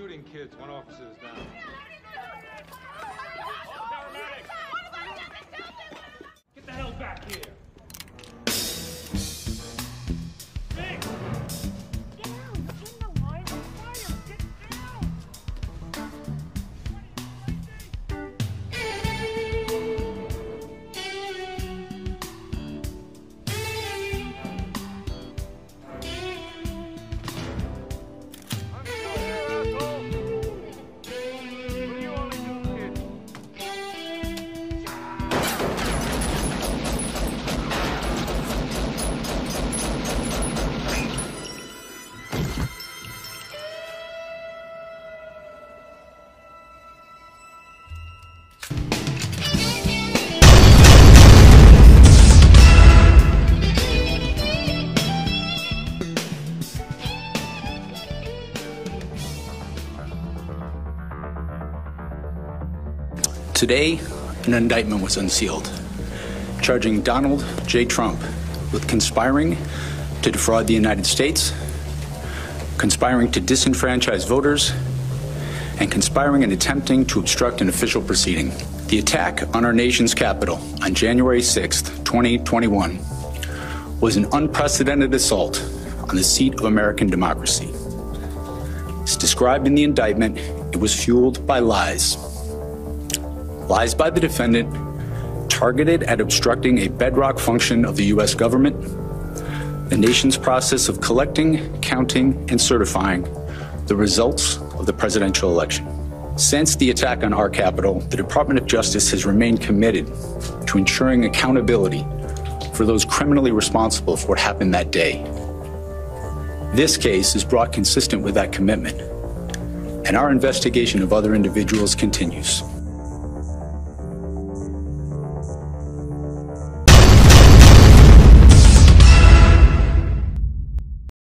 shooting kids. One officer is down. Get the hell back here! Hey! Down! In the line of fire! Get down! Today, an indictment was unsealed, charging Donald J. Trump with conspiring to defraud the United States, conspiring to disenfranchise voters, and conspiring and attempting to obstruct an official proceeding. The attack on our nation's capital on January 6th, 2021 was an unprecedented assault on the seat of American democracy. As described in the indictment, it was fueled by lies. Lies by the defendant targeted at obstructing a bedrock function of the U.S. government, the nation's process of collecting, counting, and certifying the results of the presidential election. Since the attack on our Capitol, the Department of Justice has remained committed to ensuring accountability for those criminally responsible for what happened that day. This case is brought consistent with that commitment, and our investigation of other individuals continues.